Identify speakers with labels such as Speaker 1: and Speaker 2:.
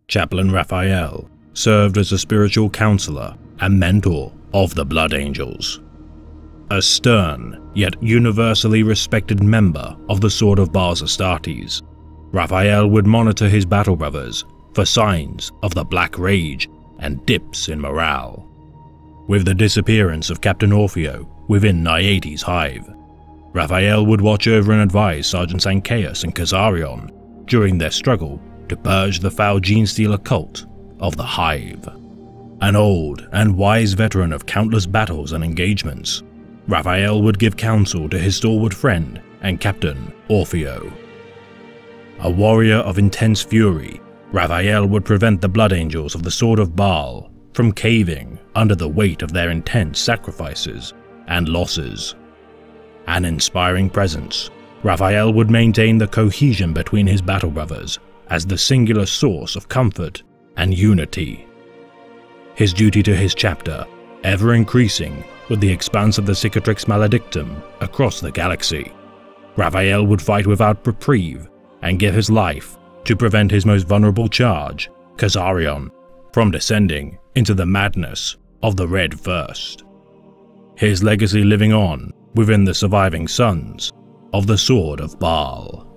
Speaker 1: Chaplain Rafael served as a spiritual counselor and mentor of the Blood Angels. A stern, yet universally respected member of the Sword of Baal's Astartes, Rafael would monitor his battle brothers for signs of the Black Rage and dips in morale. With the disappearance of Captain Orfeo within Niades' hive, Rafael would watch over and advise Sergeants Anceus and Khazarion during their struggle to purge the foul gene-stealer cult of the Hive. An old and wise veteran of countless battles and engagements, Rafael would give counsel to his stalwart friend and Captain Orfeo. A warrior of intense fury, Rafael would prevent the Blood Angels of the Sword of Baal from caving under the weight of their intense sacrifices and losses. An inspiring presence, Rafael would maintain the cohesion between his battle brothers as the singular source of comfort and unity. His duty to his chapter ever increasing with the expanse of the Cicatrix Maledictum across the galaxy, Rafael would fight without reprieve and give his life to prevent his most vulnerable charge, Khazarion, from descending into the madness of the Red First. His legacy living on within the surviving sons of the Sword of Baal.